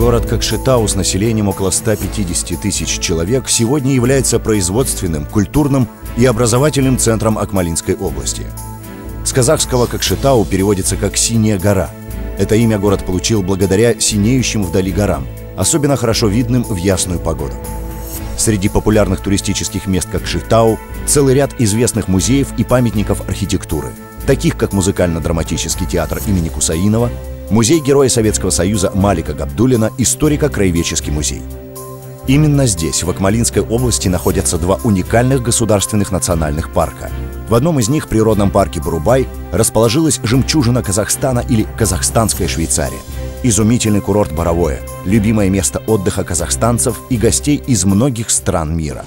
Город Кокшетау с населением около 150 тысяч человек сегодня является производственным, культурным и образовательным центром Акмолинской области. С казахского Кокшетау переводится как «синяя гора». Это имя город получил благодаря синеющим вдали горам, особенно хорошо видным в ясную погоду. Среди популярных туристических мест Кокшетау целый ряд известных музеев и памятников архитектуры, таких как музыкально-драматический театр имени Кусаинова, музей Героя Советского Союза Малика Габдуллина, историко-краеведческий музей. Именно здесь, в Акмолинской области, находятся два уникальных государственных национальных парка. В одном из них, природном парке Бурубай, расположилась жемчужина Казахстана или Казахстанская Швейцария. Изумительный курорт Боровое, любимое место отдыха казахстанцев и гостей из многих стран мира.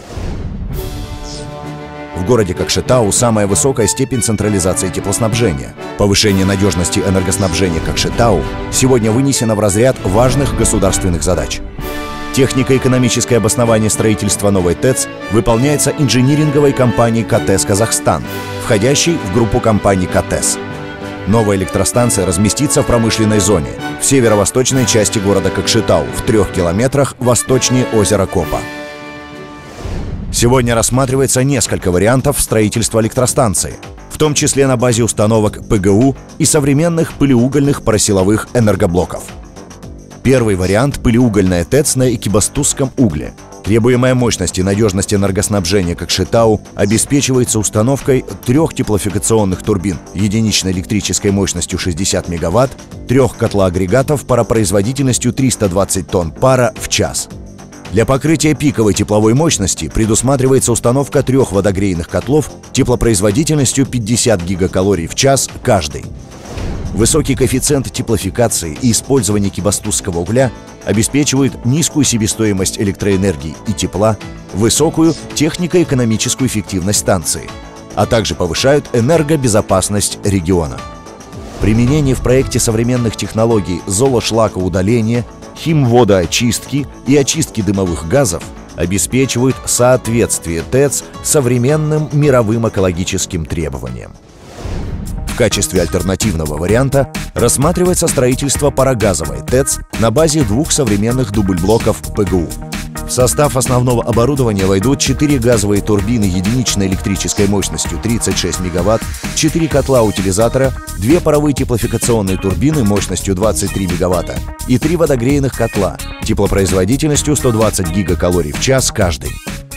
В городе Кокшетау самая высокая степень централизации теплоснабжения. Повышение надежности энергоснабжения Кокшетау сегодня вынесено в разряд важных государственных задач. Технико-экономическое обоснование строительства новой ТЭЦ выполняется инжиниринговой компанией КТЭС Казахстан, входящей в группу компаний КТЭС. Новая электростанция разместится в промышленной зоне, в северо-восточной части города Кокшетау, в 3 километрах восточнее озера Копа. Сегодня рассматривается несколько вариантов строительства электростанции, в том числе на базе установок ПГУ и современных пылеугольных паросиловых энергоблоков. Первый вариант – пылеугольная ТЭЦ на Экибастузском угле. Требуемая мощность и надежность энергоснабжения Кокшетау обеспечивается установкой 3 теплофикационных турбин единичной электрической мощностью 60 МВт, 3 котлоагрегатов паропроизводительностью 320 тонн пара в час. Для покрытия пиковой тепловой мощности предусматривается установка 3 водогрейных котлов теплопроизводительностью 50 гигакалорий в час каждый. Высокий коэффициент теплофикации и использование экибастузского угля обеспечивают низкую себестоимость электроэнергии и тепла, высокую технико-экономическую эффективность станции, а также повышают энергобезопасность региона. Применение в проекте современных технологий золошлакоудаления, химводоочистки и очистки дымовых газов обеспечивают соответствие ТЭЦ современным мировым экологическим требованиям. В качестве альтернативного варианта рассматривается строительство парогазовой ТЭЦ на базе 2 современных дубльблоков ПГУ. В состав основного оборудования войдут 4 газовые турбины единичной электрической мощностью 36 МВт, 4 котла-утилизатора, 2 паровые теплофикационные турбины мощностью 23 МВт и 3 водогрейных котла теплопроизводительностью 120 гигакалорий в час каждый.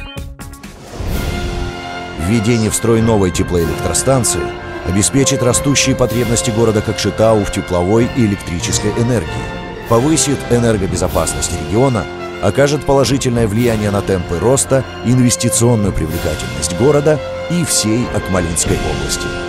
Введение в строй новой теплоэлектростанции обеспечит растущие потребности города Кокшетау в тепловой и электрической энергии, повысит энергобезопасность региона, окажет положительное влияние на темпы роста, инвестиционную привлекательность города и всей Акмолинской области.